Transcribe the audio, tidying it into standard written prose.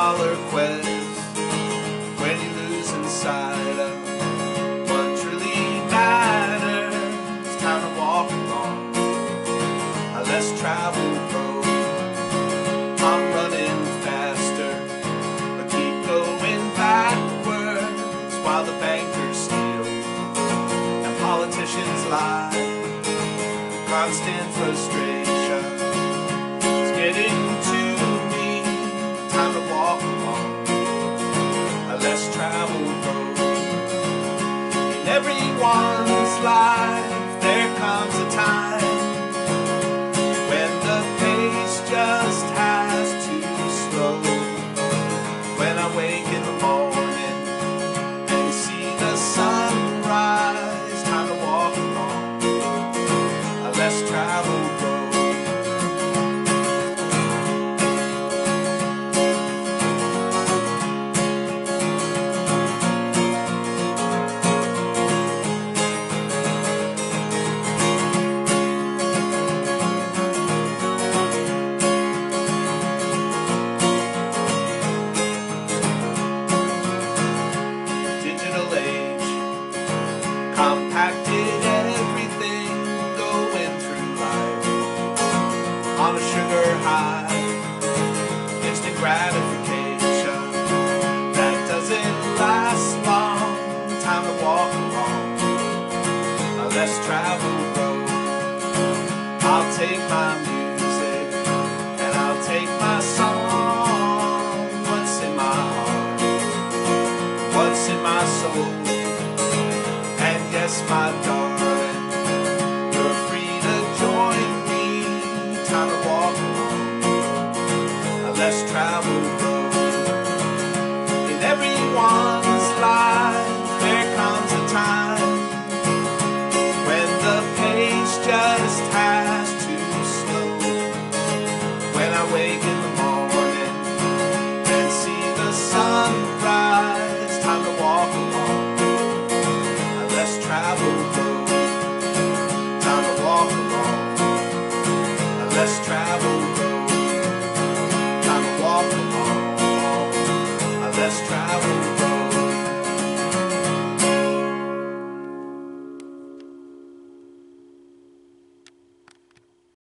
dollar quest when you lose inside of what truly matters. It's time to walk along a less traveled road. I'm running faster, but keep going backwards while the bankers steal and politicians lie. Constant frustration